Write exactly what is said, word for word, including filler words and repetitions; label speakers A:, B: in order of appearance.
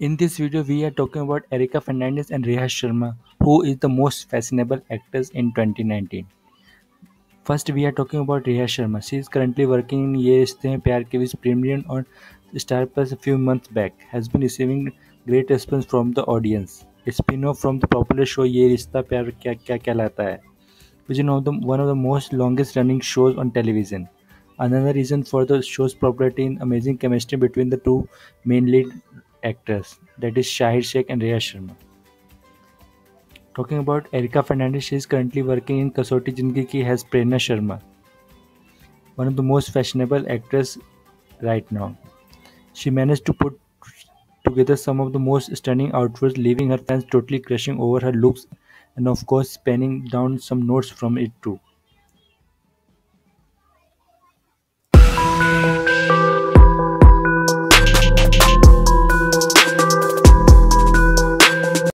A: In this video, we are talking about Erica Fernandes and Rhea Sharma, who is the most fashionable actress in twenty nineteen. First, we are talking about Rhea Sharma. She is currently working in Ye Rishtey Hain Pyaar Ke, which premiered on Star Plus a few months back. Has been receiving great response from the audience. A spin-off from the popular show Ye Rishta Pyaar Kya Kya Kehlata Hai, which is one of the, one of the most longest-running shows on television. Another reason for the show's popularity is amazing chemistry between the two main lead actors, that is Shaheer Sheikh and Rhea Sharma. Talking about Erica Fernandes, she is currently working in Kasautii Zindagii Kay as Prerna Sharma, one of the most fashionable actresses right now. She managed to put together some of the most stunning outfits, leaving her fans totally crushing over her looks and of course spanning down some notes from it too.